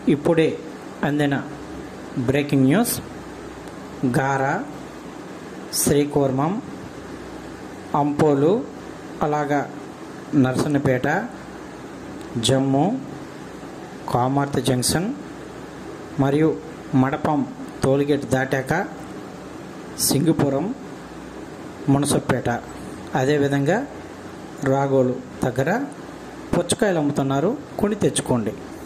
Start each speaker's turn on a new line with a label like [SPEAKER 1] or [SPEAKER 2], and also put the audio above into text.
[SPEAKER 1] ఇప్పుడే అందిన breaking news. గారా, శ్రీకూర్మం, అంపోలు, అలాగా నర్సన్నపేట, జమ్మూ, కామార్తి జంక్షన్ మరియు మడపం టోల్గేట్ దాటాక సింగిపురం, మునసపేట, అదేవిధంగా రాగోలు దగ్గర పుచ్చకాయలు అమ్ముతున్నారు, కొని తెచ్చుకోండి.